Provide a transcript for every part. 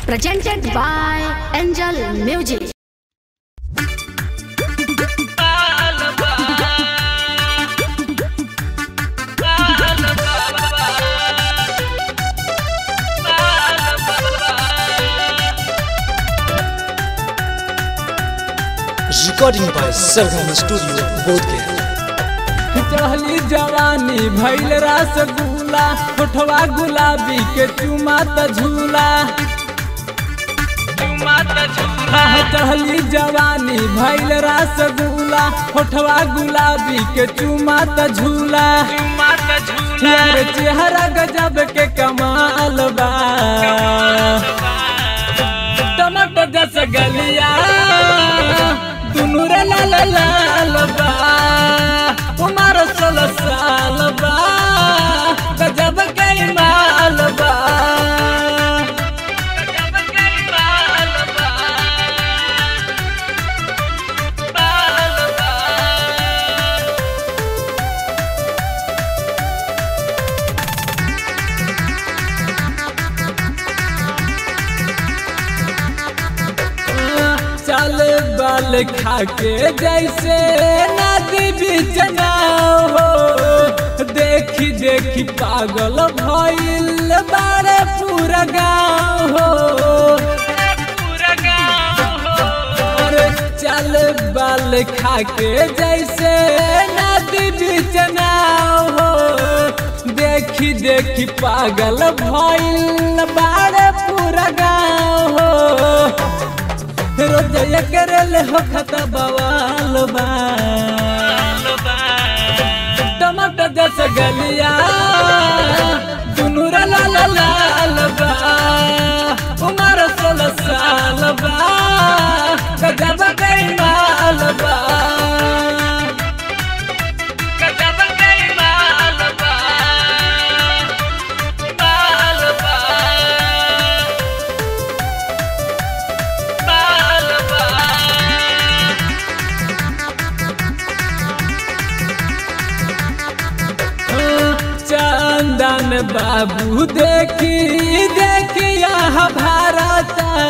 presented by Angel Music. Recording by Sargama Studio, Bodhgaya. चढ़ली जवानी भैल रसगुल्ला, होठवा गुलाबी के चुमा त झूला। चढ़ली जवानी भैल रसगुल्ला, होठवा गुलाबी के चुमा त झूला। यार चेहरा गजब के कमाल बा, टमाटर जैसा गलिया दुनू रे लाल लाल बा। उमर 16 साल बा, गजब के माल बा। चल बाल खाके जैसे नदी बीच नाव हो, देखी देखी पागल भइल बारे पूरा गाँव हो। चल बाल खाके जैसे नदी बीच नाव हो, देखी देखी पागल भइल बारे पूरा गाँव हो। रोज करले हो खता बवाल बा, टमाटर जैसा गलिया दुनू रे लाल लाल बा। उमर 16 साल बा, गजब के माल बा। चंदन बाबू देखी देखी यहाँ भारत,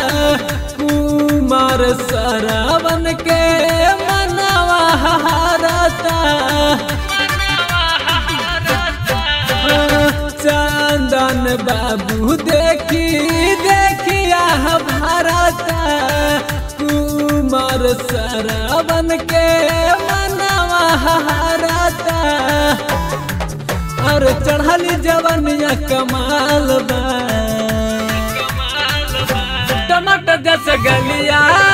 कुमार सरवन के मनवा हारता। चंदन बाबू देखी देखी यहाँ भारत, कुमार सरवन के मनवा हारता। और चढ़ली जवानिया कमाल बा, टमाटर जैसे गलिया